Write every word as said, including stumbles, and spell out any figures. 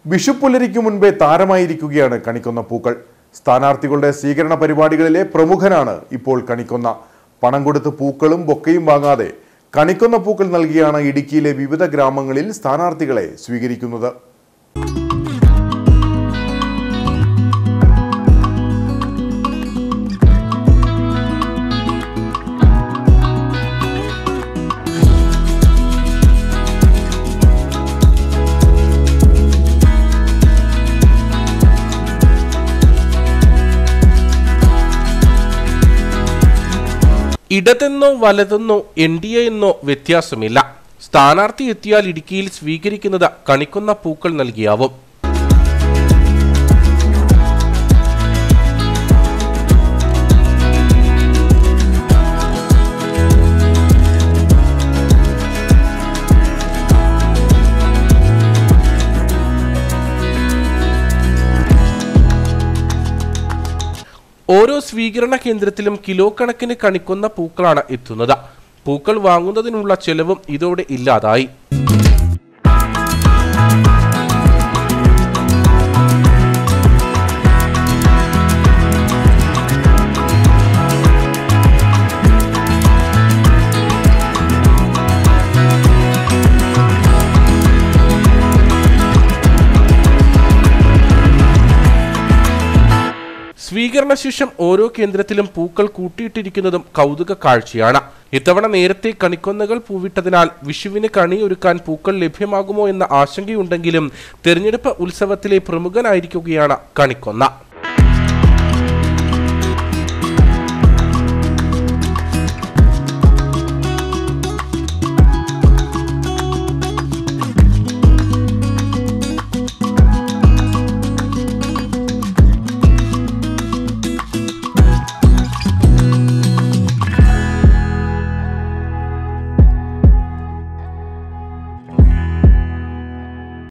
വിഷുപ്പുലരിക്ക് മുൻപേ താരമായിരിക്കുകയാണ് കണിക്കൊന്ന പൂക്കൾ. സ്ഥാനാർത്ഥികളുടെ സ്വീകരണ പരിപാടികളിലെ പ്രമുഖനാണ് ഇപ്പോൾ കണിക്കൊന്ന. പണം കൊടുത്ത് പൂക്കളും ബൊക്കയും വാങ്ങാതെ കണിക്കൊന്ന പൂക്കൾ നൽകിയാണ് ഇടുക്കിയിലെ വിവിധ ഗ്രാമങ്ങളിൽ സ്ഥാനാർത്ഥികളെ സ്വീകരിക്കുന്നത്. ഇടതെന്നോ വലതെന്നോ എൻ ഡി എ എന്നോ വ്യത്യാസമില്ല. സ്ഥാനാർത്ഥി എത്തിയാൽ ഇടുക്കിയിൽ സ്വീകരിക്കുന്നത് കണിക്കൊന്ന പൂക്കൾ നൽകിയാവും. ഓരോ സ്വീകരണ കേന്ദ്രത്തിലും കിലോ കണക്കിന് കണിക്കൊന്ന പൂക്കളാണ് എത്തുന്നത്. പൂക്കൾ വാങ്ങുന്നതിനുള്ള ചെലവും ഇതോടെ ഇല്ലാതായി. സ്വീകരണശേഷം ഓരോ കേന്ദ്രത്തിലും പൂക്കൾ കൂട്ടിയിട്ടിരിക്കുന്നതും കൗതുക കാഴ്ചയാണ്. ഇത്തവണ നേരത്തെ കണിക്കൊന്നകൾ പൂവിട്ടതിനാൽ വിഷുവിന് കണിയൊരുക്കാൻ പൂക്കൾ ലഭ്യമാകുമോ എന്ന ആശങ്കയുണ്ടെങ്കിലും തെരഞ്ഞെടുപ്പ് ഉത്സവത്തിലെ പ്രമുഖനായിരിക്കുകയാണ് കണിക്കൊന്ന.